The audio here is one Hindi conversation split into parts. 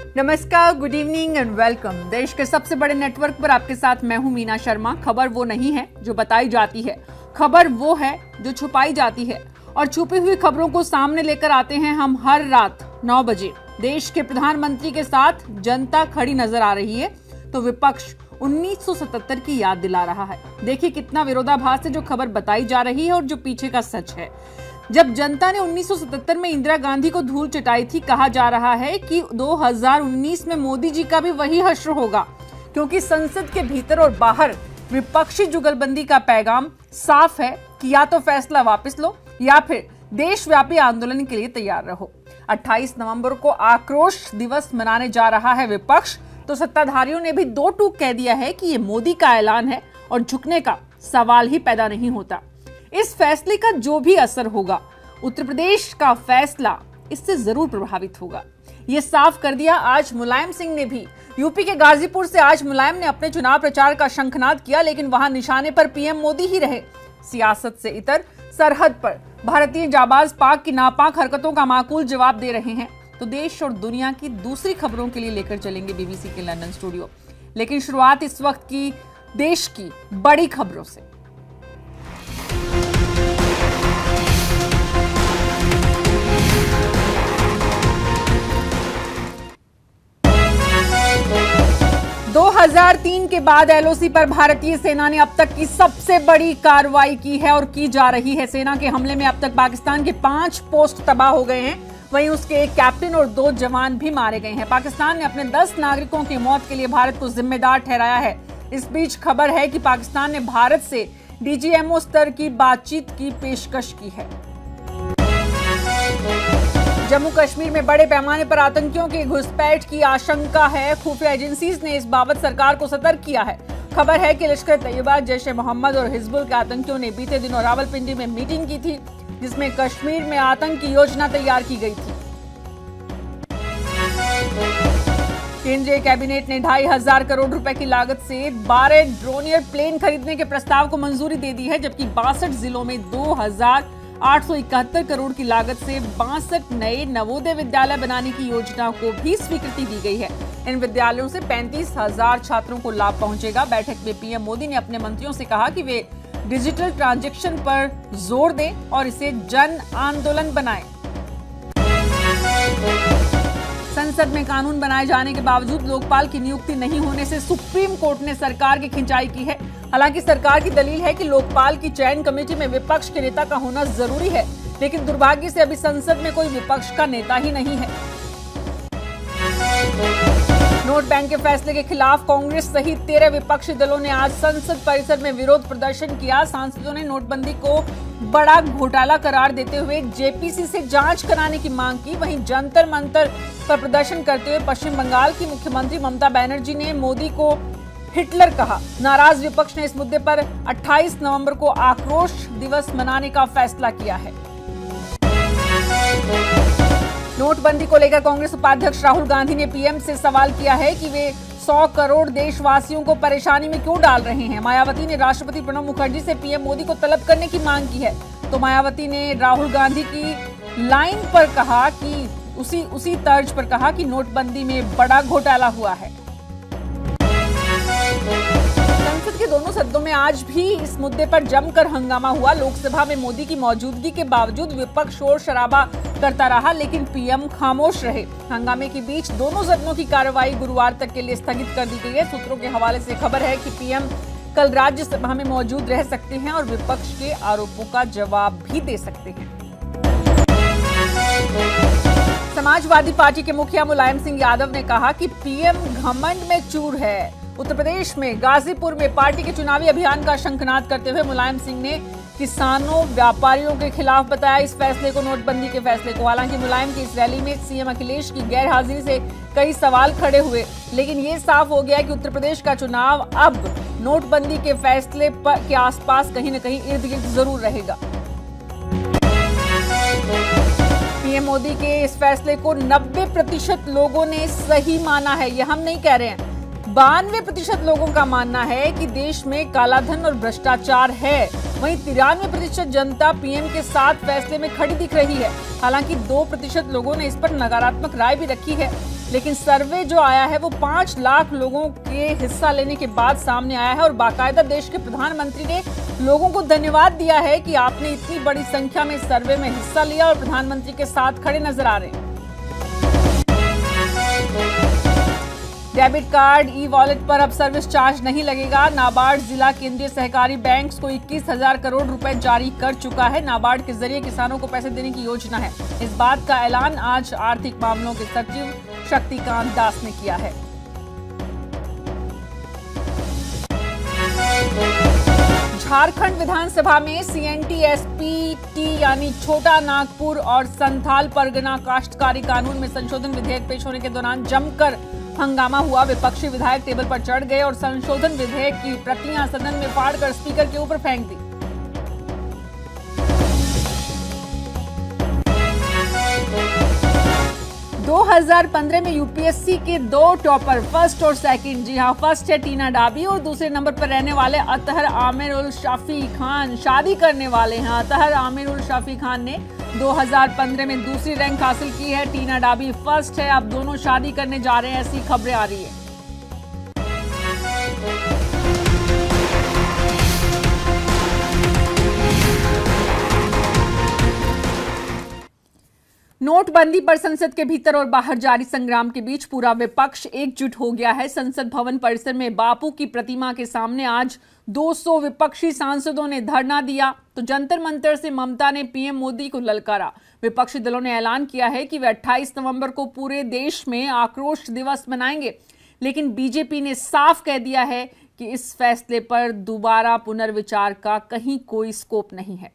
नमस्कार, गुड इवनिंग एंड वेलकम। देश के सबसे बड़े नेटवर्क पर आपके साथ मैं हूं मीना शर्मा। खबर वो नहीं है जो बताई जाती है, खबर वो है जो छुपाई जाती है। और छुपी हुई खबरों को सामने लेकर आते हैं हम हर रात 9 बजे। देश के प्रधानमंत्री के साथ जनता खड़ी नजर आ रही है तो विपक्ष 1977 की याद दिला रहा है। देखिए कितना विरोधाभास है जो खबर बताई जा रही है और जो पीछे का सच है। जब जनता ने 1977 में इंदिरा गांधी को धूल चटाई थी, कहा जा रहा है कि 2019 में मोदी जी का भी वही हश्र होगा, क्योंकि संसद के भीतर और बाहर विपक्षी जुगलबंदी का पैगाम साफ है कि या तो फैसला वापस लो या फिर देशव्यापी आंदोलन के लिए तैयार रहो। 28 नवंबर को आक्रोश दिवस मनाने जा रहा है विपक्ष, तो सत्ताधारियों ने भी दो टूक कह दिया है कि ये मोदी का ऐलान है और झुकने का सवाल ही पैदा नहीं होता। इस फैसले का जो भी असर होगा, उत्तर प्रदेश का फैसला इससे जरूर प्रभावित होगा। ये साफ कर दिया आज मुलायम सिंह ने भी। यूपी के गाजीपुर से आज मुलायम ने अपने चुनाव प्रचार का शंखनाद किया, लेकिन वहां निशाने पर पीएम मोदी ही रहे। सियासत से इतर सरहद पर भारतीय जाबाज पाक की नापाक हरकतों का माकूल जवाब दे रहे हैं। तो देश और दुनिया की दूसरी खबरों के लिए लेकर चलेंगे बीबीसी के लंदन स्टूडियो। लेकिन शुरुआत इस वक्त की देश की बड़ी खबरों से। दो 2003 के बाद एलओसी पर भारतीय सेना ने अब तक की सबसे बड़ी कार्रवाई की है और की जा रही है। सेना के हमले में अब तक पाकिस्तान के 5 पोस्ट तबाह हो गए हैं, वहीं उसके एक कैप्टन और 2 जवान भी मारे गए हैं। पाकिस्तान ने अपने 10 नागरिकों की मौत के लिए भारत को जिम्मेदार ठहराया है। इस बीच खबर है कि पाकिस्तान ने भारत से डीजीएमओ स्तर की बातचीत की पेशकश की है। जम्मू कश्मीर में बड़े पैमाने पर आतंकियों की घुसपैठ की आशंका है। खुफिया एजेंसीज ने इस बाबत सरकार को सतर्क किया है। खबर है कि लश्कर तैयबा, जैश-ए-मोहम्मद और हिजबुल के आतंकियों ने बीते दिनों रावलपिंडी में मीटिंग की थी, जिसमें कश्मीर में आतंक की योजना तैयार की गई थी। केंद्रीय कैबिनेट ने 2,500 करोड़ रुपए की लागत से 12 ड्रोनियर प्लेन खरीदने के प्रस्ताव को मंजूरी दे दी है, जबकि 62 जिलों में 2,871 करोड़ की लागत से 62 नए नवोदय विद्यालय बनाने की योजना को भी स्वीकृति दी गई है। इन विद्यालयों से 35,000 छात्रों को लाभ पहुंचेगा। बैठक में पीएम मोदी ने अपने मंत्रियों से कहा कि वे डिजिटल ट्रांजैक्शन पर जोर दें और इसे जन आंदोलन बनाएं। संसद में कानून बनाए जाने के बावजूद लोकपाल की नियुक्ति नहीं होने से सुप्रीम कोर्ट ने सरकार की खिंचाई की है। हालांकि सरकार की दलील है कि लोकपाल की चयन कमेटी में विपक्ष के नेता का होना जरूरी है, लेकिन दुर्भाग्य से अभी संसद में कोई विपक्ष का नेता ही नहीं है। नोट बैंक के फैसले के खिलाफ कांग्रेस सहित 13 विपक्षी दलों ने आज संसद परिसर में विरोध प्रदर्शन किया। सांसदों ने नोटबंदी को बड़ा घोटाला करार देते हुए जेपीसी से जांच कराने की मांग की। वहीं जंतर मंतर पर प्रदर्शन करते हुए पश्चिम बंगाल की मुख्यमंत्री ममता बनर्जी ने मोदी को हिटलर कहा। नाराज विपक्ष ने इस मुद्दे पर 28 नवंबर को आक्रोश दिवस मनाने का फैसला किया है। नोटबंदी को लेकर कांग्रेस उपाध्यक्ष राहुल गांधी ने पीएम से सवाल किया है कि वे 100 करोड़ देशवासियों को परेशानी में क्यों डाल रहे हैं। मायावती ने राष्ट्रपति प्रणब मुखर्जी से पीएम मोदी को तलब करने की मांग की है, तो मायावती ने राहुल गांधी की लाइन पर कहा कि उसी तर्ज पर कहा कि नोटबंदी में बड़ा घोटाला हुआ है। संसद के दोनों सदनों में आज भी इस मुद्दे पर जमकर हंगामा हुआ। लोकसभा में मोदी की मौजूदगी के बावजूद विपक्ष शोर शराबा करता रहा, लेकिन पीएम खामोश रहे। हंगामे के बीच दोनों सदनों की कार्रवाई गुरुवार तक के लिए स्थगित कर दी गई है। सूत्रों के हवाले से खबर है कि पीएम कल राज्यसभा में मौजूद रह सकते हैं और विपक्ष के आरोपों का जवाब भी दे सकते हैं। समाजवादी पार्टी के मुखिया मुलायम सिंह यादव ने कहा कि पीएम घमंड में चूर है। उत्तर प्रदेश में गाजीपुर में पार्टी के चुनावी अभियान का शंखनाद करते हुए मुलायम सिंह ने किसानों व्यापारियों के खिलाफ बताया इस फैसले को, नोटबंदी के फैसले को। हालांकि मुलायम की इस रैली में सीएम अखिलेश की गैर हाजिरी से कई सवाल खड़े हुए, लेकिन ये साफ हो गया कि उत्तर प्रदेश का चुनाव अब नोटबंदी के फैसले के आसपास कहीं न कहीं इर्द गिर्द जरूर रहेगा। पीएम मोदी के इस फैसले को 90% लोगों ने सही माना है, ये हम नहीं कह रहे हैं। 92% लोगों का मानना है कि देश में कालाधन और भ्रष्टाचार है। वहीं 93% जनता पीएम के साथ फैसले में खड़ी दिख रही है। हालांकि 2% लोगों ने इस पर नकारात्मक राय भी रखी है, लेकिन सर्वे जो आया है वो 5 लाख लोगों के हिस्सा लेने के बाद सामने आया है और बाकायदा देश के प्रधानमंत्री ने लोगों को धन्यवाद दिया है कि आपने इतनी बड़ी संख्या में सर्वे में हिस्सा लिया और प्रधानमंत्री के साथ खड़े नजर आ रहे हैं। डेबिट कार्ड, ई वॉलेट पर अब सर्विस चार्ज नहीं लगेगा। नाबार्ड जिला केंद्रीय सहकारी बैंक्स को 21,000 करोड़ रुपए जारी कर चुका है। नाबार्ड के जरिए किसानों को पैसे देने की योजना है। इस बात का ऐलान आज आर्थिक मामलों के सचिव शक्तिकांत दास ने किया है। झारखंड विधानसभा में CNTSPT यानी छोटा नागपुर और संथाल परगना काश्तकारी कानून में संशोधन विधेयक पेश होने के दौरान जमकर हंगामा हुआ। विपक्षी विधायक टेबल पर चढ़ गए और संशोधन विधेयक की प्रतियां सदन में फाड़कर स्पीकर के ऊपर फेंक दी। दो 2015 में यूपीएससी के 2 टॉपर, फर्स्ट और सेकंड। जी हां, फर्स्ट है टीना डाबी और दूसरे नंबर पर रहने वाले अतहर आमिर उल शाफी खान शादी करने वाले हैं। अतहर आमिर उल शाफी खान ने 2015 में दूसरी रैंक हासिल की है। टीना डाबी फर्स्ट है। अब दोनों शादी करने जा रहे हैं, ऐसी खबरें आ रही है। नोटबंदी पर संसद के भीतर और बाहर जारी संग्राम के बीच पूरा विपक्ष एकजुट हो गया है। संसद भवन परिसर में बापू की प्रतिमा के सामने आज 200 विपक्षी सांसदों ने धरना दिया तो जंतर मंतर से ममता ने पीएम मोदी को ललकारा। विपक्षी दलों ने ऐलान किया है कि वे 28 नवंबर को पूरे देश में आक्रोश दिवस मनाएंगे, लेकिन बीजेपी ने साफ कह दिया है कि इस फैसले पर दोबारा पुनर्विचार का कहीं कोई स्कोप नहीं है।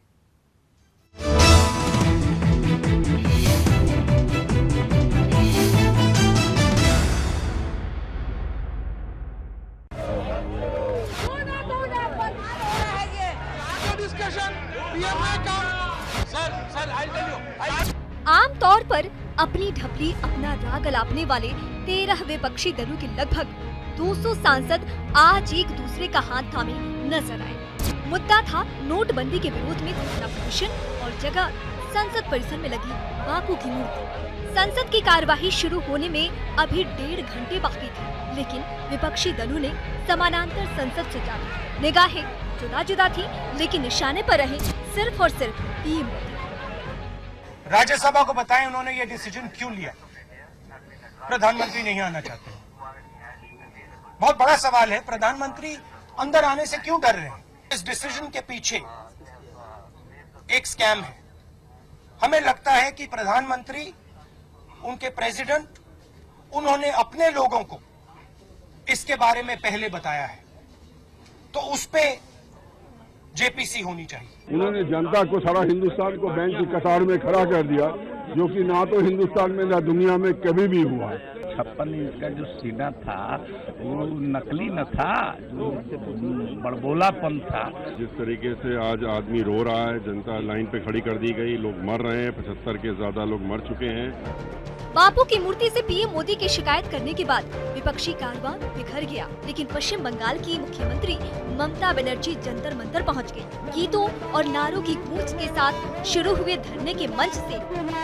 आमतौर पर अपनी ढपली अपना राग अलापने वाले 13 विपक्षी दलों के लगभग 200 सांसद आज एक दूसरे का हाथ थामे नजर आए। मुद्दा था नोटबंदी के विरोध में धरना प्रदर्शन और जगह संसद परिसर में लगी बापू की मूर्ति। संसद की कार्यवाही शुरू होने में अभी 1.5 घंटे बाकी थे, लेकिन विपक्षी दलों ने समानांतर संसद से जाकर निगाहें जुदा जुदा थी, लेकिन निशाने पर रहे सिर्फ और सिर्फ पीएम मोदी। राज्यसभा को बताएं उन्होंने ये डिसीजन क्यों लिया। प्रधानमंत्री नहीं आना चाहते। बहुत बड़ा सवाल है, प्रधानमंत्री अंदर आने से क्यों डर रहे हैं? इस डिसीजन के पीछे एक स्कैम है। हमें लगता है कि प्रधानमंत्री, उनके प्रेसिडेंट, उन्होंने अपने लोगों को इसके बारे में पहले बताया है, तो उस पे जेपीसी होनी चाहिए। उन्होंने जनता को, सारा हिंदुस्तान को बैंक की कतार में खड़ा कर दिया, जो कि ना तो हिंदुस्तान में ना दुनिया में कभी भी हुआ। 56 इंच का जो सीना था वो नकली न था, जो बड़बोलापन था। जिस तरीके से आज आदमी रो रहा है, जनता लाइन पे खड़ी कर दी गई, लोग मर रहे हैं, 75 के ज्यादा लोग मर चुके हैं। बापू की मूर्ति से पीएम मोदी की शिकायत करने के बाद विपक्षी कारवां बिखर गया, लेकिन पश्चिम बंगाल की मुख्यमंत्री ममता बनर्जी जंतर मंतर पहुंच गई। गीतों और नारों की गूंज के साथ शुरू हुए धरने के मंच से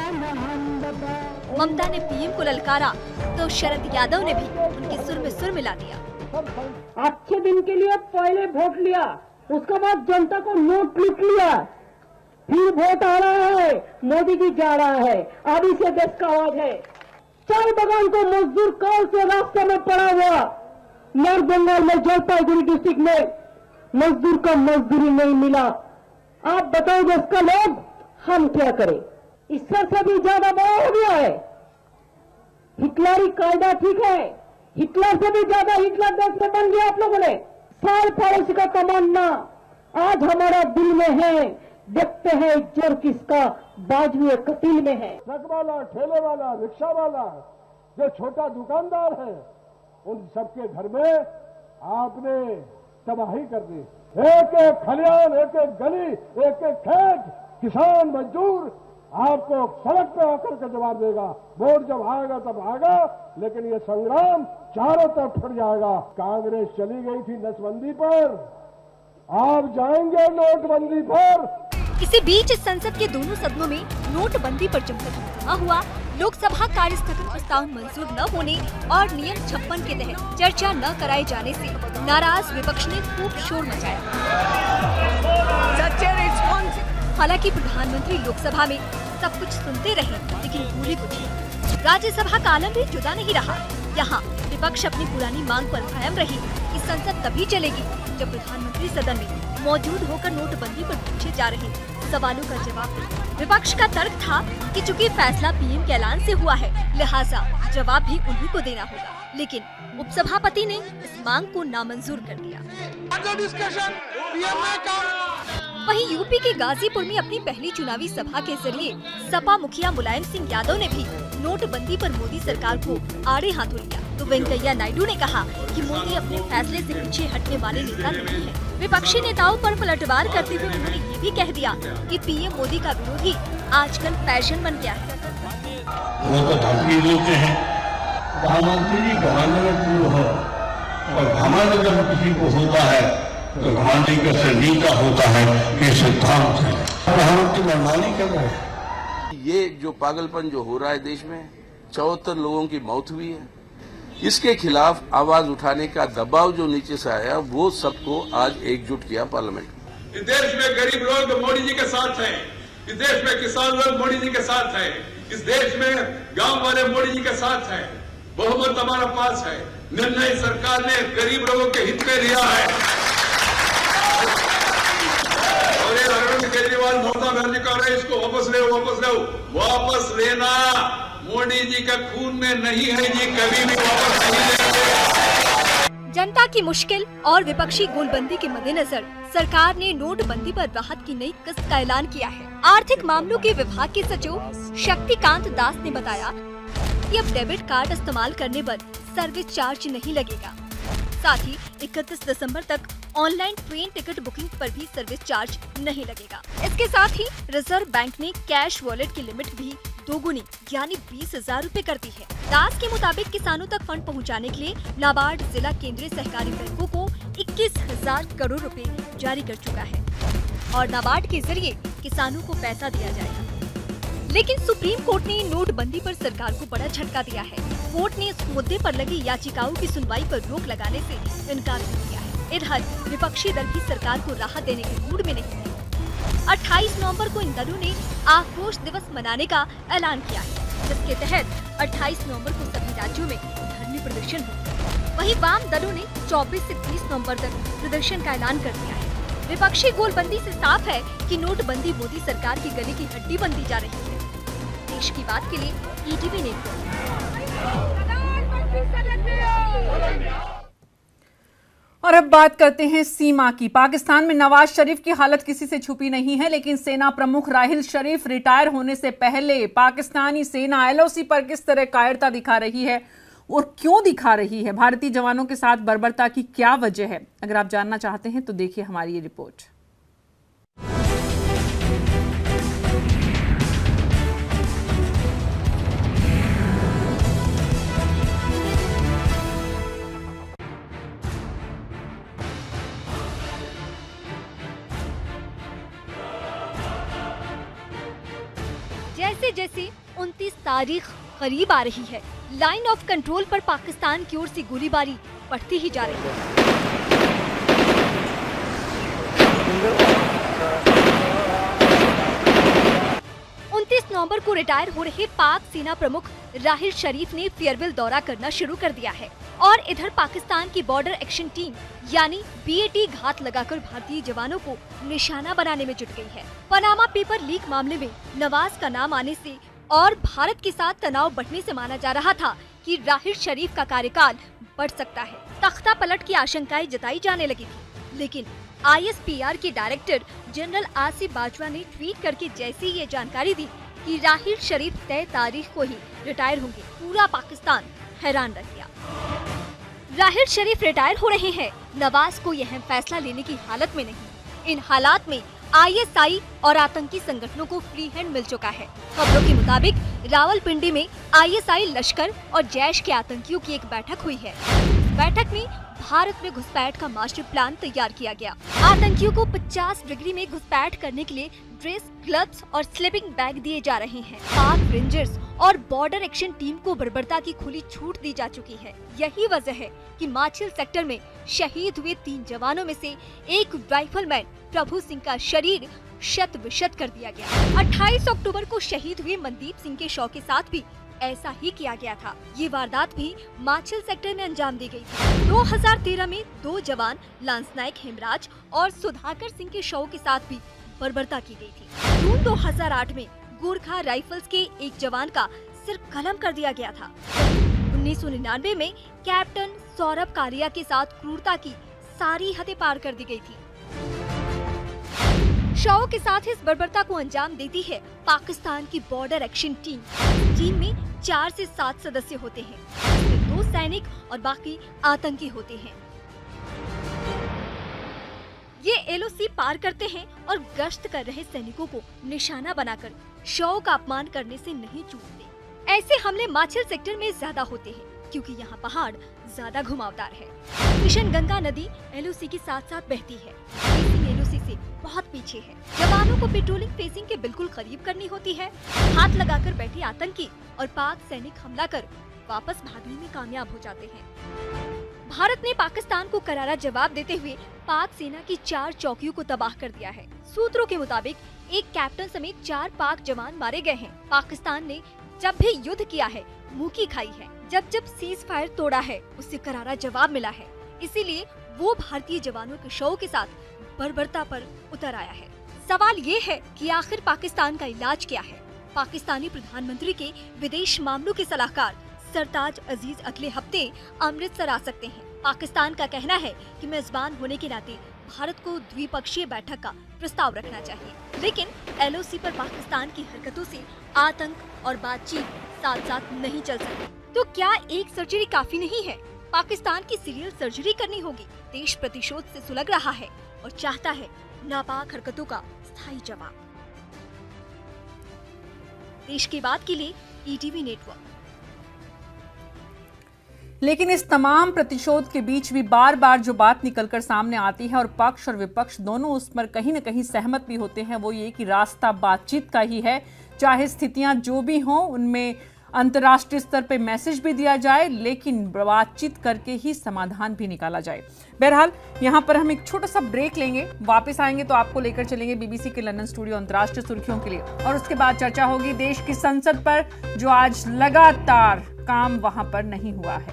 ममता ने पीएम को ललकारा तो शरद यादव ने भी उनके सुर में सुर मिला दिया। अच्छे दिन के लिए पहले वोट लिया, उसके बाद जनता को नोट लूट लिया, फिर वोट आ रहा है, मोदी जी जा रहा है। अभी से देश का आवाज है। चाय बगान को मजदूर कल से रास्ते में पड़ा हुआ, नॉर्थ बंगाल में जलपाईगुड़ी डिस्ट्रिक्ट में मजदूर का मजदूरी नहीं मिला। आप बताओ देश का लोग, हम क्या करें? इससे से भी ज्यादा बड़ा हो गया है। हिटलरी कायदा ठीक है, हिटलर से भी ज्यादा हिटलर देश में बन गया आप लोगों ने। साल पड़ोसी का तमन्ना आज हमारा दिल में है। देखते हैं जोर किसका बाजुए कतील में है। ट्रक वाला, ठेले वाला, रिक्शा वाला, जो छोटा दुकानदार है, उन सबके घर में आपने तबाही कर दी। एक एक खलियान, एक एक गली, एक एक खेत, किसान मजदूर आपको सड़क पे आकर के जवाब देगा। वोट जब आएगा तब आएगा, लेकिन ये संग्राम चारों तरफ फट जाएगा। कांग्रेस चली गई थी नसबंदी पर, आप जाएंगे नोटबंदी पर। इसी बीच संसद के दोनों सदनों में नोटबंदी पर जमकर हंगामा हुआ। लोकसभा कार्य स्थगन प्रस्ताव मंजूर न होने और नियम 56 के तहत चर्चा न कराए जाने से नाराज विपक्ष ने खूब शोर मचाया। हालांकि प्रधानमंत्री लोकसभा में सब कुछ सुनते रहे, लेकिन भूले कुछ नहीं। राज्यसभा का आलम भी जुदा नहीं रहा। यहाँ विपक्ष अपनी पुरानी मांग पर कायम रही कि संसद तभी चलेगी जब प्रधानमंत्री सदन में मौजूद होकर नोटबंदी पर पूछे जा रहे सवालों का जवाब दे। विपक्ष का तर्क था कि चूंकि फैसला पीएम के ऐलान से हुआ है, लिहाजा जवाब भी उन्हीं को देना होगा। लेकिन उपसभापति ने इस मांग को नामंजूर कर दिया। वहीं यूपी के गाजीपुर में अपनी पहली चुनावी सभा के जरिए सपा मुखिया मुलायम सिंह यादव ने भी नोटबंदी पर मोदी सरकार को आड़े हाथों लिया। तो वेंकैया नायडू ने कहा कि मोदी अपने फैसले से पीछे हटने वाले नेता नहीं है। विपक्षी नेताओं पर पलटवार करते हुए उन्होंने ये भी कह दिया कि पीएम मोदी का विरोधी आजकल फैशन बन गया है। वो तो धमकी देते हैं, प्रधानमंत्री जी घमंड में पूर्ण हो, और घमंड जब किसी को होता है तो घमंडी का से नीचा होता है, ये सिद्धांत है। प्रधानमंत्री मनमानी कर रहे हैं। ये जो पागलपन जो हो रहा है देश में, 74 लोगों की मौत हुई है, इसके खिलाफ आवाज उठाने का दबाव जो नीचे से आया, वो सबको आज एकजुट किया पार्लियामेंट में। इस देश में गरीब लोग मोदी जी के साथ हैं, इस देश में किसान लोग मोदी जी के साथ हैं, इस देश में गांव वाले मोदी जी के साथ हैं। बहुमत हमारा पास है। निर्णय सरकार ने गरीब लोगों के हित में लिया है। और ये अरविंद केजरीवाल ममता बनर्जी कह रहे हैं इसको वापस ले, वापस लो। वापस लेना मोदी जी का खून में नहीं है जी, कभी भी वापस नहीं लेंगे। जनता की मुश्किल और विपक्षी गोलबंदी के मद्देनजर सरकार ने नोटबंदी पर राहत की नई किस्त का ऐलान किया है। आर्थिक मामलों के विभाग के सचिव शक्तिकांत दास ने बताया कि अब डेबिट कार्ड इस्तेमाल करने पर सर्विस चार्ज नहीं लगेगा। साथ ही 31 दिसंबर तक ऑनलाइन ट्रेन टिकट बुकिंग पर भी सर्विस चार्ज नहीं लगेगा। इसके साथ ही रिजर्व बैंक ने कैश वॉलेट की लिमिट भी दोगुनी यानी 20,000 रूपए कर दी है। दास के मुताबिक किसानों तक फंड पहुंचाने के लिए नाबार्ड जिला केंद्रीय सहकारी बैंकों को 21,000 करोड़ रुपए जारी कर चुका है और नाबार्ड के जरिए किसानों को पैसा दिया जाएगा। लेकिन सुप्रीम कोर्ट ने नोटबंदी पर सरकार को बड़ा झटका दिया है। कोर्ट ने इस मुद्दे पर लगी याचिकाओं की सुनवाई पर रोक लगाने से इनकार कर दिया है। इधर विपक्षी दल भी सरकार को राहत देने के मूड में नहीं है। 28 नवंबर को इन दलों ने आक्रोश दिवस मनाने का ऐलान किया है, जिसके तहत 28 नवंबर को सभी राज्यों में धरने प्रदर्शन होगा। वहीं वाम दलों ने 24 से 30 नवंबर तक प्रदर्शन का ऐलान कर दिया है। विपक्षी गोलबंदी से साफ है कि नोटबंदी मोदी सरकार की गले की हड्डी बनती जा रही है। देश की बात के लिए ETV नेटवर्क। और अब बात करते हैं सीमा की। पाकिस्तान में नवाज शरीफ की हालत किसी से छुपी नहीं है, लेकिन सेना प्रमुख राहिल शरीफ रिटायर होने से पहले पाकिस्तानी सेना LOC पर किस तरह कायरता दिखा रही है और क्यों दिखा रही है, भारतीय जवानों के साथ बर्बरता की क्या वजह है, अगर आप जानना चाहते हैं तो देखिए हमारी ये रिपोर्ट। जैसे जैसे 29 तारीख करीब आ रही है, लाइन ऑफ कंट्रोल पर पाकिस्तान की ओर से गोलीबारी बढ़ती ही जा रही है। 29 नवंबर को रिटायर हो रहे पाक सेना प्रमुख राहिल शरीफ ने फेयरवेल दौरा करना शुरू कर दिया है और इधर पाकिस्तान की बॉर्डर एक्शन टीम यानी BAT घात लगाकर भारतीय जवानों को निशाना बनाने में जुट गई है। पनामा पेपर लीक मामले में नवाज का नाम आने से और भारत के साथ तनाव बढ़ने से माना जा रहा था कि राहिल शरीफ का कार्यकाल बढ़ सकता है। तख्ता पलट की आशंकाएं जताई जाने लगी थी, लेकिन ISPR के डायरेक्टर जनरल आसिफ बाजवा ने ट्वीट करके जैसे ये जानकारी दी कि राहिल शरीफ तय तारीख को ही रिटायर होंगे, पूरा पाकिस्तान हैरान रह गया। राहिल शरीफ रिटायर हो रहे हैं, नवाज को यह फैसला लेने की हालत में नहीं। इन हालात में आईएसआई और आतंकी संगठनों को फ्री हैंड मिल चुका है। खबरों के मुताबिक रावलपिंडी में आईएसआई, लश्कर और जैश के आतंकियों की एक बैठक हुई है। बैठक में भारत में घुसपैठ का मास्टर प्लान तैयार किया गया। आतंकियों को 50 डिग्री में घुसपैठ करने के लिए ड्रेस, ग्लव्स और स्लीपिंग बैग दिए जा रहे हैं। पाक रेंजर्स और बॉर्डर एक्शन टीम को बर्बरता की खुली छूट दी जा चुकी है। यही वजह है कि माछिल सेक्टर में शहीद हुए 3 जवानों में से एक राइफलमैन प्रभु सिंह का शरीर शत विशत कर दिया गया। 28 अक्टूबर को शहीद हुए मनदीप सिंह के शव के साथ भी ऐसा ही किया गया था। ये वारदात भी माछिल सेक्टर में अंजाम दी गई थी। 2013 में 2 जवान लांस नायक हेमराज और सुधाकर सिंह के शव के साथ भी बर्बरता की गई थी। जून 2008 में गोरखा राइफल्स के एक जवान का सिर कलम कर दिया गया था। 1999 में कैप्टन सौरभ कालिया के साथ क्रूरता की सारी हदें पार कर दी गई थी। शव के साथ इस बर्बरता को अंजाम देती है पाकिस्तान की बॉर्डर एक्शन टीम। टीम में 4 से 7 सदस्य होते हैं, जिसमें 2 सैनिक और बाकी आतंकी होते हैं। ये एलओसी पार करते हैं और गश्त कर रहे सैनिकों को निशाना बनाकर शव का अपमान करने से नहीं चूकते। ऐसे हमले माछिल सेक्टर में ज्यादा होते हैं क्योंकि यहाँ पहाड़ ज्यादा घुमावदार है। किशन गंगा नदी एलओसी के साथ साथ बहती है। एलओसी से बहुत पीछे है। जवानों को पेट्रोलिंग फेसिंग के बिल्कुल करीब करनी होती है। हाथ लगाकर बैठे आतंकी और पाक सैनिक हमला कर वापस भागने में कामयाब हो जाते हैं। भारत ने पाकिस्तान को करारा जवाब देते हुए पाक सेना की 4 चौकियों को तबाह कर दिया है। सूत्रों के मुताबिक एक कैप्टन समेत 4 पाक जवान मारे गए हैं। पाकिस्तान ने जब भी युद्ध किया है मुंह की खाई है। जब जब सीज फायर तोड़ा है उससे करारा जवाब मिला है। इसीलिए वो भारतीय जवानों के शव के साथ बर्बरता पर उतर आया है। सवाल ये है कि आखिर पाकिस्तान का इलाज क्या है। पाकिस्तानी प्रधानमंत्री के विदेश मामलों के सलाहकार सरताज अजीज अगले हफ्ते अमृतसर आ सकते हैं। पाकिस्तान का कहना है कि मेजबान होने के नाते भारत को द्विपक्षीय बैठक का प्रस्ताव रखना चाहिए, लेकिन एलओसी पर पाकिस्तान की हरकतों से आतंक और बातचीत साथ साथ नहीं चल सकती। तो क्या एक सर्जरी काफी नहीं है? पाकिस्तान की सीरियल सर्जरी करनी होगी। देश प्रतिशोध से सुलग रहा है और चाहता है नापाक हरकतों का स्थायी जवाब। देश की बात के लिए ईटीवी नेटवर्क। लेकिन इस तमाम प्रतिशोध के बीच भी बार बार जो बात निकलकर सामने आती है और पक्ष और विपक्ष दोनों उस पर कहीं न कहीं सहमत भी होते हैं, वो ये कि रास्ता बातचीत का ही है। चाहे स्थितियां जो भी हों, उनमें अंतर्राष्ट्रीय स्तर पे मैसेज भी दिया जाए, लेकिन बातचीत करके ही समाधान भी निकाला जाए। बहरहाल यहाँ पर हम एक छोटा सा ब्रेक लेंगे, वापस आएंगे तो आपको लेकर चलेंगे बीबीसी के लंदन स्टूडियो अंतर्राष्ट्रीय सुर्खियों के लिए, और उसके बाद चर्चा होगी देश की संसद पर, जो आज लगातार काम वहां पर नहीं हुआ है।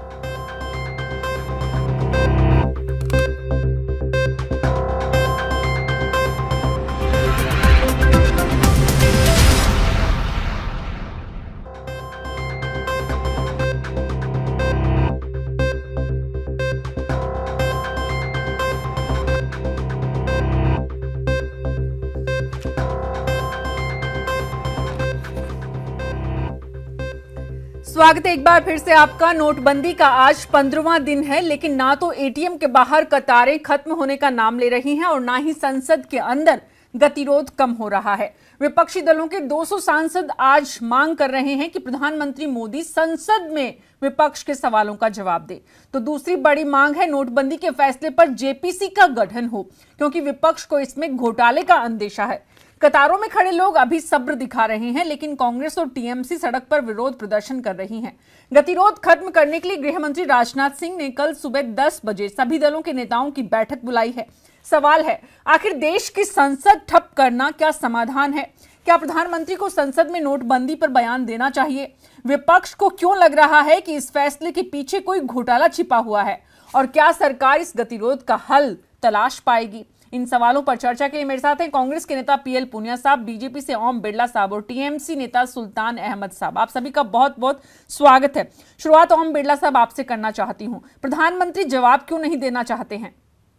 स्वागत है एक बार फिर से आपका। नोटबंदी का आज 15वां दिन है, लेकिन ना तो एटीएम के बाहर कतारें खत्म होने का नाम ले रही हैं और ना ही संसद के अंदर गतिरोध कम हो रहा है। विपक्षी दलों के 200 सांसद आज मांग कर रहे हैं कि प्रधानमंत्री मोदी संसद में विपक्ष के सवालों का जवाब दे। तो दूसरी बड़ी मांग है नोटबंदी के फैसले पर जेपीसी का गठन हो, क्योंकि विपक्ष को इसमें घोटाले का अंदेशा है। कतारों में खड़े लोग अभी सब्र दिखा रहे हैं, लेकिन कांग्रेस और टीएमसी सड़क पर विरोध प्रदर्शन कर रही हैं। गतिरोध खत्म करने के लिए गृह मंत्री राजनाथ सिंह ने कल सुबह 10 बजे सभी दलों के नेताओं की बैठक बुलाई है। सवाल है, आखिर देश की संसद ठप करना क्या समाधान है? क्या प्रधानमंत्री को संसद में नोटबंदी पर बयान देना चाहिए? विपक्ष को क्यों लग रहा है कि इस फैसले के पीछे कोई घोटाला छिपा हुआ है? और क्या सरकार इस गतिरोध का हल तलाश पाएगी? इन सवालों पर चर्चा के लिए मेरे साथ हैं कांग्रेस के नेता पीएल पुनिया साहब, बीजेपी से ओम बिरला साहब और टीएमसी नेता सुल्तान अहमद साहब। आप सभी का बहुत बहुत स्वागत है। शुरुआत ओम बिरला साहब आपसे करना चाहती हूं। प्रधानमंत्री जवाब क्यों नहीं देना चाहते हैं?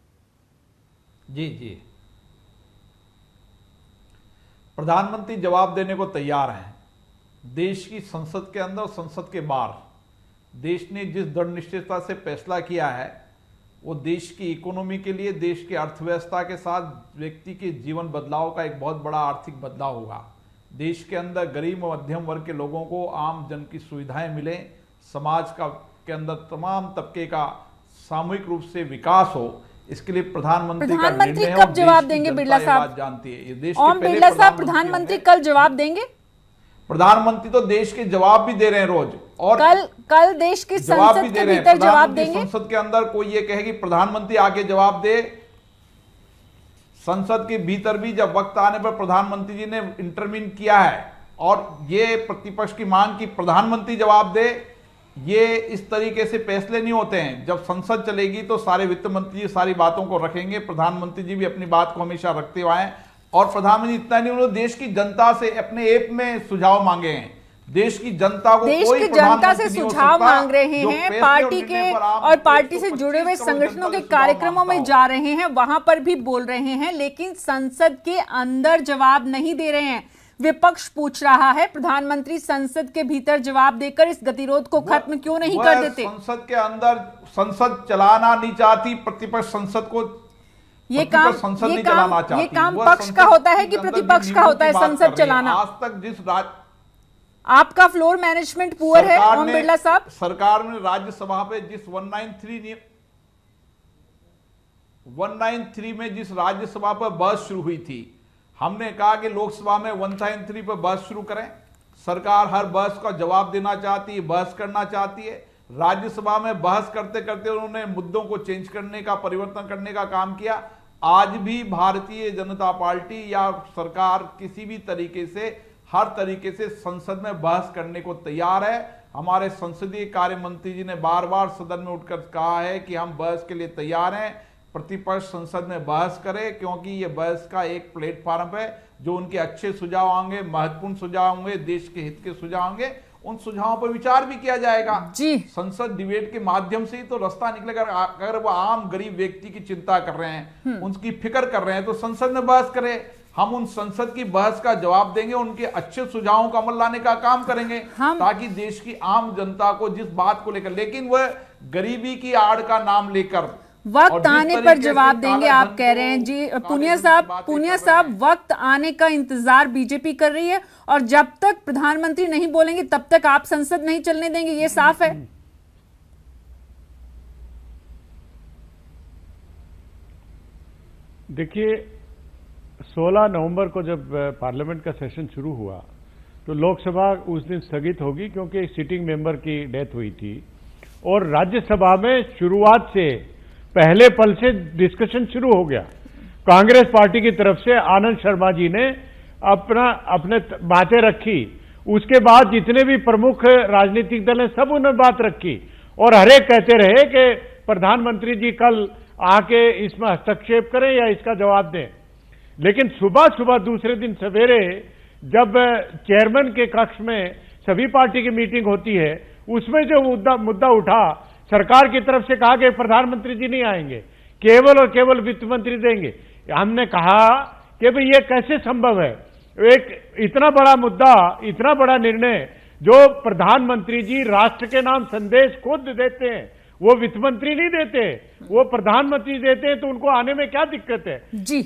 जी, प्रधानमंत्री जवाब देने को तैयार हैं। देश की संसद के अंदर, संसद के बाहर देश ने जिस दृढ़ निश्चयता से फैसला किया है वो देश की इकोनॉमी के लिए, देश की अर्थव्यवस्था के साथ व्यक्ति के जीवन बदलाव का एक बहुत बड़ा आर्थिक बदलाव होगा। देश के अंदर गरीब और मध्यम वर्ग के लोगों को आम जन की सुविधाएं मिलें, समाज का के अंदर तमाम तबके का सामूहिक रूप से विकास हो, इसके लिए प्रधानमंत्री कब जवाब देंगे बिरला साहब? जानती है ये देश ओम बिरला साहब, प्रधानमंत्री कल जवाब देंगे? प्रधानमंत्री तो देश के जवाब भी दे रहे हैं रोज, और कल देश की संसद के भीतर जवाब देंगे। संसद के अंदर कोई ये कहे कि प्रधानमंत्री आके जवाब दे, संसद के भीतर भी जब वक्त आने पर प्रधानमंत्री जी ने इंटरवीन किया है, और ये प्रतिपक्ष की मांग की प्रधानमंत्री जवाब दे, ये इस तरीके से फैसले नहीं होते हैं। जब संसद चलेगी तो सारे वित्त मंत्री जी सारी बातों को रखेंगे, प्रधानमंत्री जी भी अपनी बात को हमेशा रखते हुए आए। और प्रधानमंत्री इतना नहीं, उन्होंने देश की जनता से अपने ऐप में सुझाव मांगे हैं। देश की जनता को, देश की जनता से सुझाव मांग रहे हैं, पार्टी के और पार्टी से जुड़े हुए संगठनों के कार्यक्रमों में जा रहे हैं, वहां पर भी बोल रहे हैं, लेकिन संसद के अंदर जवाब नहीं दे रहे हैं। विपक्ष पूछ रहा है प्रधानमंत्री संसद के भीतर जवाब देकर इस गतिरोध को खत्म क्यों नहीं कर देते? संसद के अंदर संसद चलाना नहीं चाहती प्रतिपक्ष, संसद को ये काम पक्ष का होता है कि प्रतिपक्ष का होता है संसद चलाना? आज तक जिस आपका फ्लोर मैनेजमेंट पुअर है ओम बिरला साहब। सरकार ने राज्यसभा पे जिस 193 में जिस राज्यसभा पर बहस शुरू हुई थी, हमने कहा कि लोकसभा में 193 पर बहस शुरू करें। सरकार हर बहस का जवाब देना चाहती है, बहस करना चाहती है। राज्यसभा में बहस करते करते उन्होंने मुद्दों को चेंज करने का, परिवर्तन करने का काम किया। आज भी भारतीय जनता पार्टी या सरकार किसी भी तरीके से, हर तरीके से संसद में बहस करने को तैयार है। हमारे संसदीय कार्य मंत्री जी ने बार बार सदन में उठकर कहा है कि हम बहस के लिए तैयार हैं, प्रतिपक्ष संसद में बहस करे, क्योंकि ये बहस का एक प्लेटफॉर्म है। जो उनके अच्छे सुझाव होंगे, महत्वपूर्ण सुझाव होंगे, देश के हित के सुझाव होंगे, उन सुझावों पर विचार भी किया जाएगा जी। संसद डिबेट के माध्यम से ही तो रास्ता निकलेगा। अगर वो आम गरीब व्यक्ति की चिंता कर रहे हैं, उनकी फिक्र कर रहे हैं, तो संसद में बहस करें। हम उन संसद की बहस का जवाब देंगे, उनके अच्छे सुझावों का अमल लाने का काम करेंगे, ताकि देश की आम जनता को जिस बात को लेकर, लेकिन वह गरीबी की आड़ का नाम लेकर वक्त आने पर जवाब देंगे, आप कह रहे हैं जी। पुनिया साहब, वक्त आने का इंतजार बीजेपी कर रही है, और जब तक प्रधानमंत्री नहीं बोलेंगे तब तक आप संसद नहीं चलने देंगे, ये साफ है। देखिए, 16 नवंबर को जब पार्लियामेंट का सेशन शुरू हुआ तो लोकसभा उस दिन स्थगित होगी, क्योंकि एक सिटिंग मेंबर की डेथ हुई थी। और राज्यसभा में शुरुआत से पहले पल से डिस्कशन शुरू हो गया। कांग्रेस पार्टी की तरफ से आनंद शर्मा जी ने अपने बातें रखी, उसके बाद जितने भी प्रमुख राजनीतिक दल हैं सब उन्होंने बात रखी, और हर एक कहते रहे कि प्रधानमंत्री जी कल आके इसमें हस्तक्षेप करें या इसका जवाब दें। लेकिन सुबह दूसरे दिन सवेरे जब चेयरमैन के कक्ष में सभी पार्टी की मीटिंग होती है, उसमें जो मुद्दा उठा, सरकार की तरफ से कहा कि प्रधानमंत्री जी नहीं आएंगे, केवल और केवल वित्त मंत्री देंगे। हमने कहा कि भाई ये कैसे संभव है? एक इतना बड़ा मुद्दा, इतना बड़ा निर्णय जो प्रधानमंत्री जी राष्ट्र के नाम संदेश खुद देते हैं, वो वित्त मंत्री नहीं देते, वो प्रधानमंत्री देते हैं, तो उनको आने में क्या दिक्कत है जी?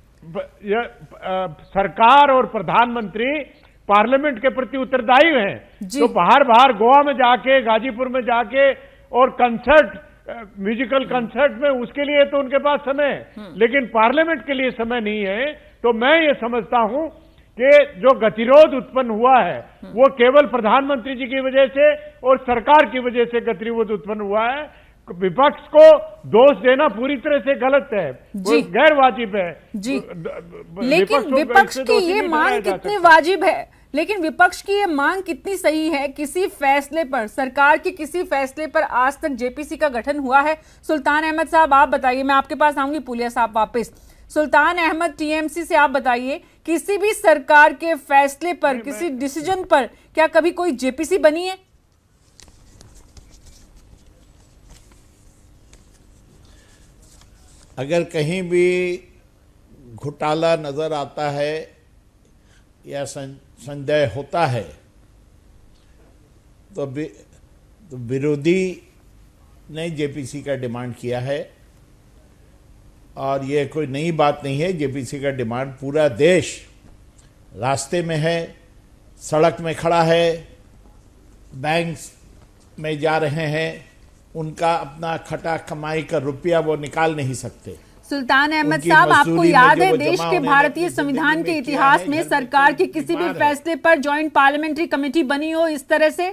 सरकार और प्रधानमंत्री पार्लियामेंट के प्रति उत्तरदायी हैं, तो बाहर गोवा में जाके, गाजीपुर में जाके और कंसर्ट, म्यूजिकल कंसर्ट में, उसके लिए तो उनके पास समय है, लेकिन पार्लियामेंट के लिए समय नहीं है। तो मैं ये समझता हूं कि जो गतिरोध उत्पन्न हुआ है वो केवल प्रधानमंत्री जी की वजह से और सरकार की वजह से गतिरोध उत्पन्न हुआ है। विपक्ष को दोष देना पूरी तरह से गलत है, वो गैर वाजिब है जी। लेकिन विपक्ष की ये मांग कितनी वाजिब है, लेकिन विपक्ष की ये मांग कितनी सही है? किसी फैसले पर, सरकार के किसी फैसले पर आज तक जेपीसी का गठन हुआ है? सुल्तान अहमद साहब आप बताइए, मैं आपके पास आऊंगी पुलिया साहब वापस। सुल्तान अहमद टीएमसी से आप बताइए, किसी भी सरकार के फैसले पर, किसी डिसीजन पर क्या कभी कोई जेपीसी बनी है? अगर कहीं भी घोटाला नजर आता है या संदेह होता है तो विरोधी ने जेपीसी का डिमांड किया है, और ये कोई नई बात नहीं है। जेपीसी का डिमांड पूरा देश रास्ते में है, सड़क में खड़ा है, बैंक में जा रहे हैं, उनका अपना खटा कमाई का रुपया वो निकाल नहीं सकते। सुल्तान अहमद साहब, आपको याद है देश के भारतीय संविधान के इतिहास में सरकार के किसी भी फैसले पर जॉइंट पार्लियामेंट्री कमेटी बनी हो इस तरह से?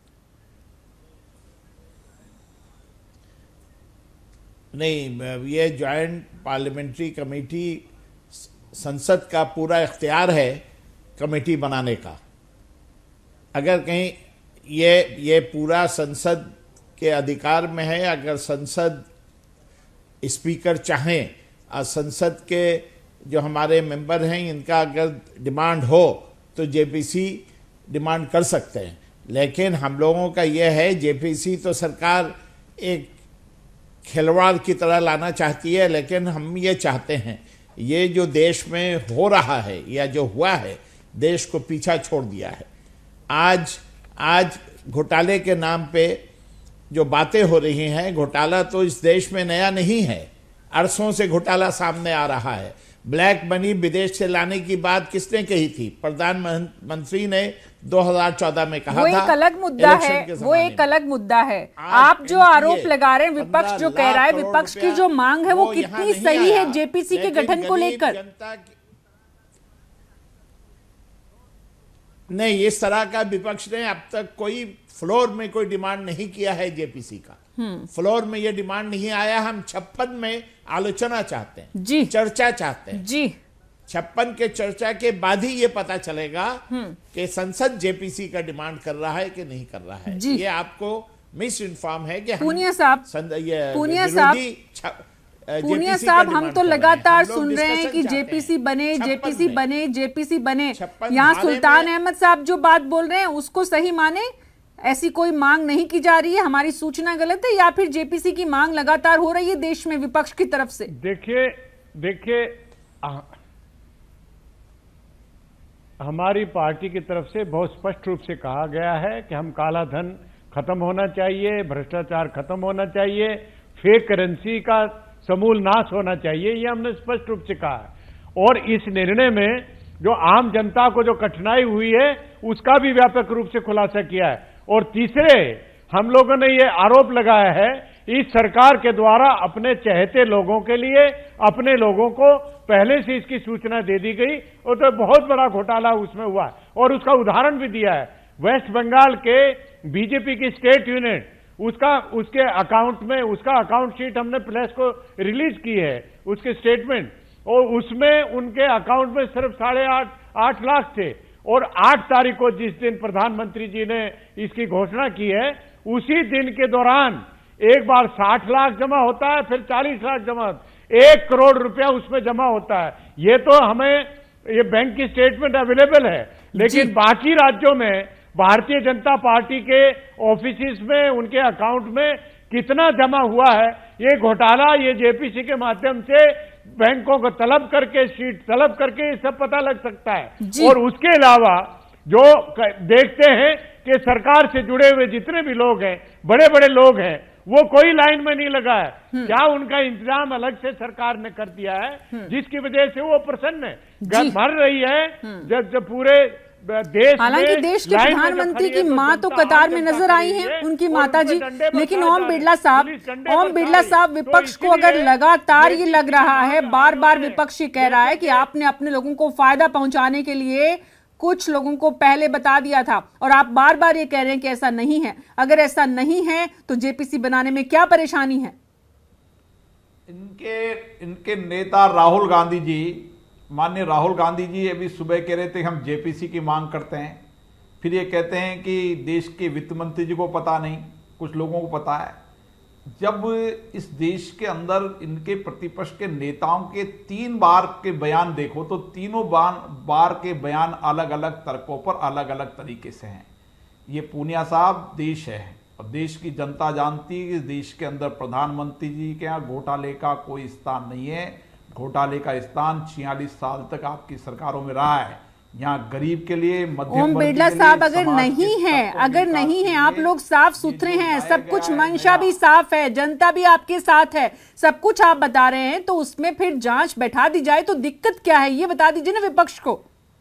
नहीं, ये जॉइंट पार्लियामेंट्री कमेटी संसद का पूरा इख्तियार है कमेटी बनाने का। अगर कहीं ये पूरा संसद के अधिकार में है। अगर संसद स्पीकर चाहें और संसद के जो हमारे मेंबर हैं इनका अगर डिमांड हो तो जेपीसी डिमांड कर सकते हैं। लेकिन हम लोगों का यह है, जेपीसी तो सरकार एक खिलवाड़ की तरह लाना चाहती है, लेकिन हम ये चाहते हैं ये जो देश में हो रहा है या जो हुआ है देश को पीछा छोड़ दिया है। आज घोटाले के नाम पे जो बातें हो रही हैं, घोटाला तो इस देश में नया नहीं है, अरसों से घोटाला सामने आ रहा है। ब्लैक मनी विदेश से लाने की बात किसने कही थी? प्रधानमंत्री ने 2014 में कहा था। वो एक अलग मुद्दा है, वो एक अलग मुद्दा है। आप जो आरोप लगा रहे हैं, विपक्ष जो कह रहा है, विपक्ष की जो मांग है वो कितनी सही है जेपीसी के गठन को लेकर? नहीं, इस तरह का विपक्ष ने अब तक कोई फ्लोर में कोई डिमांड नहीं किया है जेपीसी का। फ्लोर में ये डिमांड नहीं आया। हम 56 में आलोचना चाहते हैं जी, चर्चा चाहते हैं जी। 56 के चर्चा के बाद ही ये पता चलेगा कि संसद जेपीसी का डिमांड कर रहा है कि नहीं कर रहा है। ये आपको मिस इन्फॉर्म है कि पूनिया साहब हम तो लगातार सुन रहे हैं कि जेपीसी बने, जेपीसी बने, जेपीसी बने। यहाँ सुल्तान अहमद साहब जो बात बोल रहे हैं उसको सही माने? ऐसी कोई मांग नहीं की जा रही है, हमारी सूचना गलत है या फिर जेपीसी की मांग लगातार हो रही है देश में विपक्ष की तरफ से? देखिए हमारी पार्टी की तरफ से बहुत स्पष्ट रूप से कहा गया है कि हम काला धन खत्म होना चाहिए, भ्रष्टाचार खत्म होना चाहिए, फेक करेंसी का समूल नाश होना चाहिए, ये हमने स्पष्ट रूप से कहा है। और इस निर्णय में जो आम जनता को जो कठिनाई हुई है उसका भी व्यापक रूप से खुलासा किया है। और तीसरे, हम लोगों ने ये आरोप लगाया है इस सरकार के द्वारा अपने चहेते लोगों के लिए, अपने लोगों को पहले से इसकी सूचना दे दी गई और तो बहुत बड़ा घोटाला उसमें हुआ है। और उसका उदाहरण भी दिया है। वेस्ट बंगाल के बीजेपी की स्टेट यूनिट, उसके अकाउंट में उसका अकाउंट शीट हमने प्रेस को रिलीज की है, उसके स्टेटमेंट, और उसमें उनके अकाउंट में सिर्फ 8.5 लाख थे। और 8 तारीख को जिस दिन प्रधानमंत्री जी ने इसकी घोषणा की है उसी दिन के दौरान एक बार 60 लाख जमा होता है, फिर 40 लाख जमा, 1 करोड़ रुपया उसमें जमा होता है। ये तो हमें ये बैंक की स्टेटमेंट अवेलेबल है। लेकिन बाकी राज्यों में भारतीय जनता पार्टी के ऑफिस में उनके अकाउंट में कितना जमा हुआ है, ये घोटाला ये जेपीसी के माध्यम से बैंकों को तलब करके, शीट तलब करके ये सब पता लग सकता है। और उसके अलावा जो देखते हैं कि सरकार से जुड़े हुए जितने भी लोग हैं, बड़े बड़े लोग हैं, वो कोई लाइन में नहीं लगा है। क्या उनका इंतजाम अलग से सरकार ने कर दिया है जिसकी वजह से वो प्रसन्न है, मर रही है। जब पूरे देश, हालांकि देश के प्रधानमंत्री की मां तो कतार में नजर आई हैं, उनकी माता जी। लेकिन ओम बिरला साहब विपक्ष को अगर लगातार ये लग रहा है, बार बार विपक्ष ये कह रहा है कि आपने अपने लोगों को फायदा पहुंचाने के लिए कुछ लोगों को पहले बता दिया था, और आप बार बार ये कह रहे हैं कि ऐसा नहीं है। अगर ऐसा नहीं है तो जेपीसी बनाने में क्या परेशानी है? इनके नेता राहुल गांधी जी, माननीय राहुल गांधी जी अभी सुबह कह रहे थे हम जेपीसी की मांग करते हैं, फिर ये कहते हैं कि देश के वित्त मंत्री जी को पता नहीं, कुछ लोगों को पता है। जब इस देश के अंदर इनके प्रतिपक्ष के नेताओं के 3 बार के बयान देखो तो तीनों बार के बयान अलग अलग तर्कों पर अलग अलग तरीके से हैं। ये पूनिया साहब देश है और देश की जनता जानती है कि देश के अंदर प्रधानमंत्री जी के यहाँ घोटाले का कोई स्थान नहीं है। घोटाले का स्थान 46 साल तक आपकी सरकारों में रहा है। यहाँ गरीब के लिए, मध्यम ओम वर्ग बिरला के लिए, साहब अगर समाज के नहीं है, सबको अगर विकास नहीं के है, आप लिए लोग साफ ये सुथरे जो हैं, लाया सब गया कुछ है मंशा भी साफ है, जनता भी आपके साथ है, सब कुछ आप बता रहे हैं, तो उसमें फिर जांच बैठा दी जाए तो दिक्कत क्या है, ये बता दीजिए ना विपक्ष को।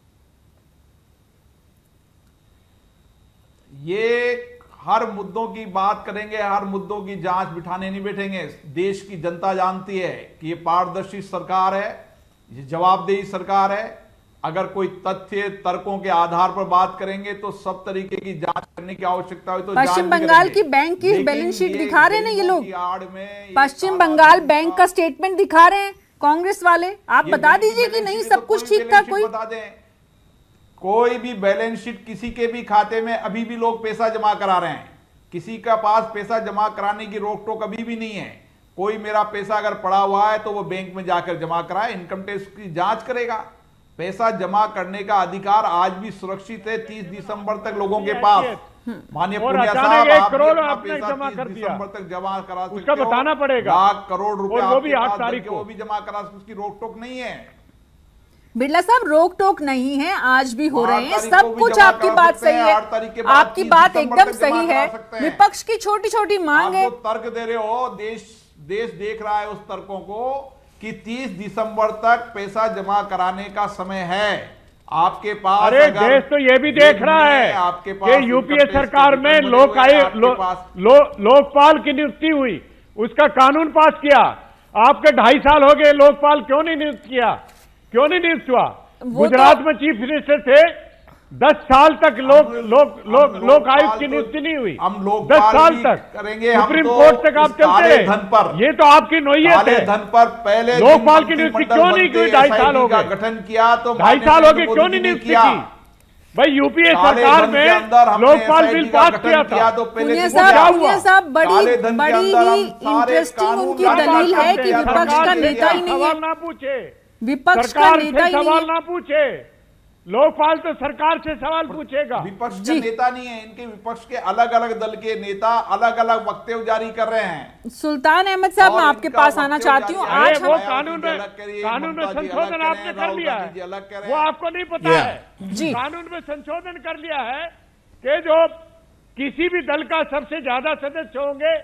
ये हर मुद्दों की बात करेंगे, हर मुद्दों की जांच बिठाने नहीं बैठेंगे। देश की जनता जानती है कि ये पारदर्शी सरकार है, ये जवाबदेही सरकार है। अगर कोई तथ्य तर्कों के आधार पर बात करेंगे तो सब तरीके की जांच करने की आवश्यकता हुई तो पश्चिम बंगाल की बैंक की बैलेंस शीट दिखा रहे हैं ना ये लोग, पश्चिम बंगाल बैंक का स्टेटमेंट दिखा रहे हैं कांग्रेस वाले, आप बता दीजिए कि नहीं सब कुछ ठीक था। कोई बता दें, कोई भी बैलेंस शीट किसी के भी खाते में अभी भी लोग पैसा जमा करा रहे हैं, किसी का पास पैसा जमा कराने की रोक टोक अभी भी नहीं है। कोई मेरा पैसा अगर पड़ा हुआ है तो वो बैंक में जाकर जमा कराए, इनकम टैक्स की जांच करेगा। पैसा जमा करने का अधिकार आज भी सुरक्षित है 30 दिसंबर तक लोगों के पास। माननीय पुनिया साहब, आप आपने जमा कर दिया, दिसंबर तक जमा करा सकते उसका बताना पड़ेगा, लाख करोड़ रुपए वो भी 8 तारीख को वो भी जमा करा, उसकी रोक टोक नहीं है। बिरला साहब रोक टोक नहीं है, आज भी हो रहे हैं, सब कुछ आपकी बात सही है, आपकी बात एकदम सही है। विपक्ष की छोटी छोटी मांग है, तर्क दे रहे हो, देश देख रहा है उस तर्कों को कि 30 दिसंबर तक पैसा जमा कराने का समय है आपके पास। अरे देश तो ये भी देख रहा है आपके पास कि यूपीए सरकार में लोकपाल की नियुक्ति हुई, उसका कानून पास किया। आपके 2.5 साल हो गए, लोकपाल क्यों नहीं नियुक्त किया, क्यों नहीं नियुक्त हुआ? गुजरात में चीफ मिनिस्टर थे, 10 साल तक लोक आयुक्त की नियुक्ति नहीं हुई, हम लोग 10 साल तक करेंगे, सुप्रीम कोर्ट तक आप चलते हैं। ये तो आपकी नोयत है। धन पर पहले लोकपाल की नियुक्ति क्यों नहीं की? 2.5 साल हो गए, गठन किया तो 2.5 साल हो गए, क्यों नहीं नियुक्ति की? भाई यूपीए सरकार में लोकपाल बिल पास किया था तो पहले पुनिया साहब बड़ी ही इंटरेस्टिंग उनकी दलील है कि विपक्ष का नेता ही नहीं है, ना पूछे, विपक्ष का नेता ही सवाल ना पूछे, लोकपाल तो सरकार से सवाल पूछेगा। विपक्ष के नेता नहीं है, इनके विपक्ष के अलग अलग दल के नेता अलग अलग वक्तव्य जारी कर रहे हैं। सुल्तान अहमद साहब मैं आपके पास आना चाहती हूँ। आज वो कानून में संशोधन आपने कर लिया है, वो आपको नहीं पता है जी। कानून में संशोधन कर लिया है कि जो किसी भी दल का सबसे ज्यादा सदस्य होंगे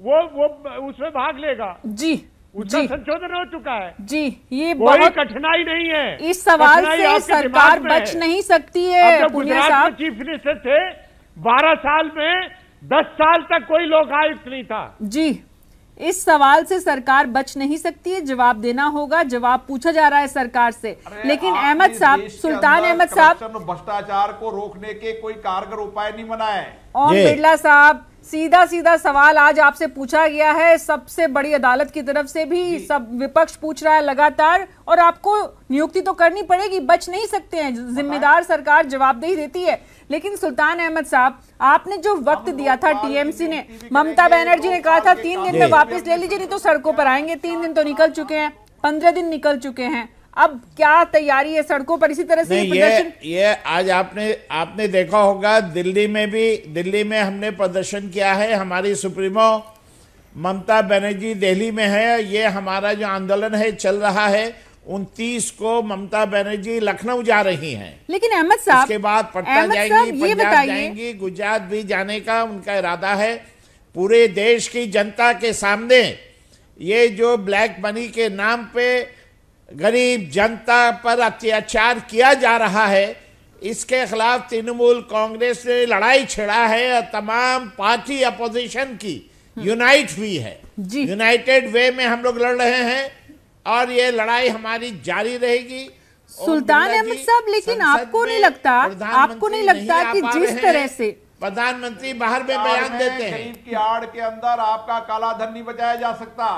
वो उसमें भाग लेगा जी। उसका संशोधन हो चुका है जी। ये बहुत कठिनाई नहीं है, इस सवाल से सरकार बच नहीं सकती है। गुजरात में चीफ मिनिस्टर थे, 12 साल में 10 साल तक कोई लोक आयुक्त नहीं था जी। इस सवाल से सरकार बच नहीं सकती है, जवाब देना होगा, जवाब पूछा जा रहा है सरकार से। लेकिन अहमद साहब, सुल्तान अहमद साहब, भ्रष्टाचार को रोकने के कोई कारगर उपाय नहीं बनाए। ओम बिरला साहब, सीधा सीधा सवाल आज आपसे पूछा गया है, सबसे बड़ी अदालत की तरफ से भी सब विपक्ष पूछ रहा है लगातार, और आपको नियुक्ति तो करनी पड़ेगी, बच नहीं सकते हैं, जिम्मेदार सरकार जवाबदेही देती है। लेकिन सुल्तान अहमद साहब, आपने जो वक्त दिया था टीएमसी ने, ममता बनर्जी ने कहा था 3 दिन में वापस ले लीजिए, नहीं तो सड़कों पर आएंगे। 3 दिन तो निकल चुके हैं, 15 दिन निकल चुके हैं, अब क्या तैयारी है सड़कों पर? इसी तरह से ये आज आपने देखा होगा, दिल्ली में हमने प्रदर्शन किया है। हमारी सुप्रीमो ममता बनर्जी दिल्ली में है। ये हमारा जो आंदोलन है चल रहा है। 29 को ममता बनर्जी लखनऊ जा रही हैं। लेकिन अहमद साहब, उसके बाद पटना जाएंगी, पंजाब जाएंगी, गुजरात भी जाने का उनका इरादा है। पूरे देश की जनता के सामने ये जो ब्लैक मनी के नाम पे गरीब जनता पर अत्याचार किया जा रहा है, इसके खिलाफ तृणमूल कांग्रेस ने लड़ाई छेड़ा है और तमाम पार्टी अपोजिशन की यूनाइट हुई है। यूनाइटेड वे में हम लोग लड़ रहे हैं और ये लड़ाई हमारी जारी रहेगी। सुल्तान अहमद साहब, लेकिन आपको नहीं लगता कि जिस तरह से प्रधानमंत्री बाहर में बयान देते हैं, गरीब की आड़ के अंदर आपका काला धन नहीं बचाया जा सकता।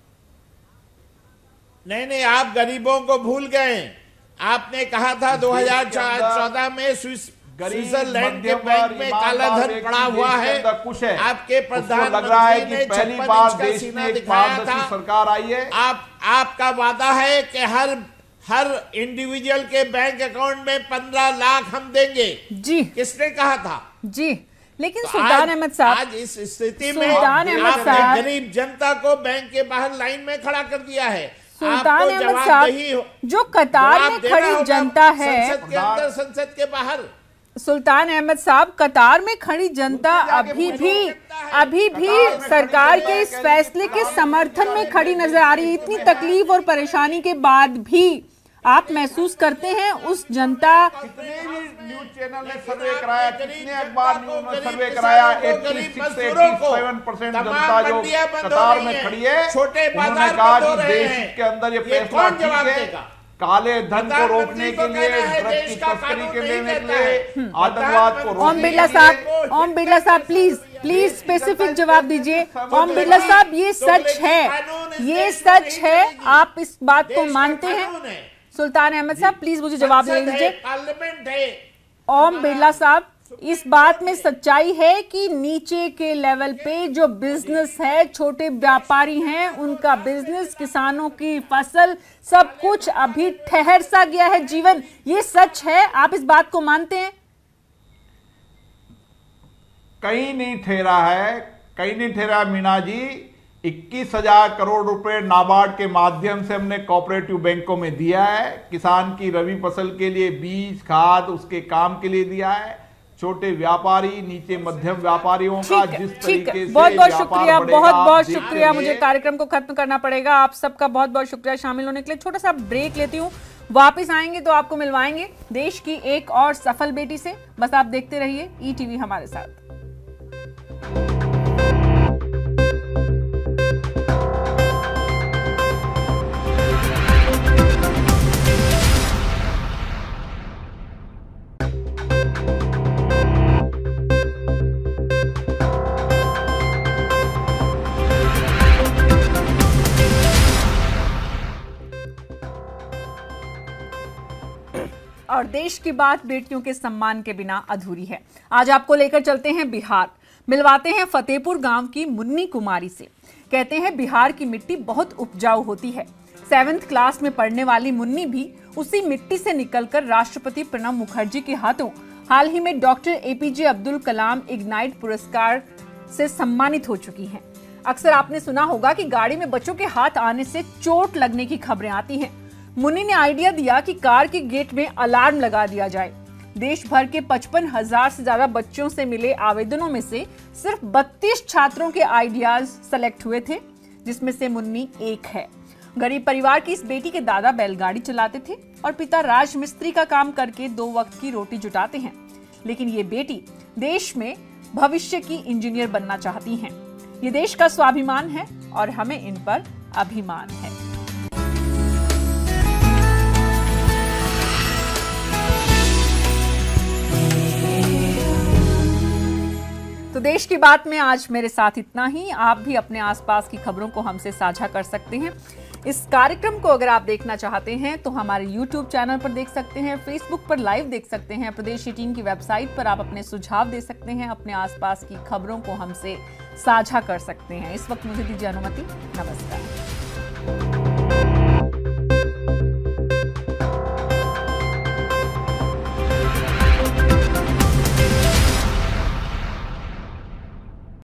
नहीं, आप गरीबों को भूल गए। आपने कहा था 2014 में स्विट्जरलैंड के बैंक में काला धन पड़ा हुआ है। आपके प्रधानमंत्री ने 56 इंच का सीना दिखाया था। सरकार आई है, आपका वादा है कि हर इंडिविजुअल के बैंक अकाउंट में 15 लाख हम देंगे जी। किसने कहा था जी? लेकिन सुल्तान अहमद साहब, आज इस स्थिति में आपने गरीब जनता को बैंक के बाहर लाइन में खड़ा कर दिया है। सुल्तान अहमद साहब, जो कतार में खड़ी जनता है, संसद के अंदर, संसद के बाहर, सुल्तान अहमद साहब, कतार में खड़ी जनता अभी भी सरकार के इस फैसले के समर्थन में खड़ी नजर आ रही है। इतनी तकलीफ और परेशानी के बाद भी आप महसूस करते हैं उस जनता, कितने भी न्यूज चैनल ने सर्वे कराया, कितने अखबार न्यूज ने सर्वे कराया, 86-87% जनता जो कतार में खड़ी है, उन्होंने कहा कि देश के अंदर ये फैसला ठीक है, काले धन को रोकने के लिए, ड्रग्स की तस्करी के लिए, आतंकवाद को ओम बिरला साहब प्लीज स्पेसिफिक जवाब दीजिए। ओम बिरला साहब, ये सच है, आप इस बात को मानते हैं? सुल्तान अहमद साहब प्लीज मुझे जवाब दे दीजिए। पार्लियामेंट है। ओम बिरला साहब, इस बात में सच्चाई है कि नीचे के लेवल पे जो बिजनेस है, छोटे व्यापारी हैं, उनका बिजनेस, किसानों की फसल, सब कुछ अभी ठहर सा गया है जीवन, ये सच है? आप इस बात को मानते हैं? कहीं नहीं ठहरा है मीना जी। 21,000 करोड़ रुपए नाबार्ड के माध्यम से हमने कोऑपरेटिव बैंकों में दिया है, किसान की रबी फसल के लिए बीज, खाद, उसके काम के लिए दिया है, छोटे व्यापारी, नीचे मध्यम व्यापारियों का जिस तरीके से बहुत शुक्रिया। मुझे कार्यक्रम को खत्म करना पड़ेगा। आप सबका बहुत बहुत शुक्रिया शामिल होने के लिए। छोटा सा ब्रेक लेती हूँ, वापस आएंगे तो आपको मिलवाएंगे देश की एक और सफल बेटी से। बस आप देखते रहिए ईटीवी हमारे साथ। और देश की बात बेटियों के सम्मान के बिना अधूरी है। आज आपको लेकर चलते हैं बिहार, मिलवाते हैं फतेहपुर गांव की मुन्नी कुमारी से। कहते हैं बिहार की मिट्टी बहुत उपजाऊ होती है। 7th क्लास में पढ़ने वाली मुन्नी भी उसी मिट्टी से निकलकर राष्ट्रपति प्रणब मुखर्जी के हाथों हाल ही में doctor APJ Abdul Kalam ignite पुरस्कार से सम्मानित हो चुकी हैं। अक्सर आपने सुना होगा कि गाड़ी में बच्चों के हाथ आने से चोट लगने की खबरें आती हैं। मुन्नी ने आइडिया दिया कि कार के गेट में अलार्म लगा दिया जाए। देश भर के 55,000 से ज्यादा बच्चों से मिले आवेदनों में से सिर्फ 32 छात्रों के आइडियाज सेलेक्ट हुए थे, जिसमें से मुन्नी एक है। गरीब परिवार की इस बेटी के दादा बैलगाड़ी चलाते थे और पिता राजमिस्त्री का काम करके 2 वक्त की रोटी जुटाते हैं। लेकिन ये बेटी देश में भविष्य की इंजीनियर बनना चाहती हैं। ये देश का स्वाभिमान है और हमें इन पर अभिमान है। तो देश की बात में आज मेरे साथ इतना ही। आप भी अपने आसपास की खबरों को हमसे साझा कर सकते हैं। इस कार्यक्रम को अगर आप देखना चाहते हैं तो हमारे YouTube चैनल पर देख सकते हैं, Facebook पर लाइव देख सकते हैं, प्रदेश 18 की वेबसाइट पर आप अपने सुझाव दे सकते हैं, अपने आसपास की खबरों को हमसे साझा कर सकते हैं। इस वक्त मुझे दीजिए अनुमति। नमस्कार।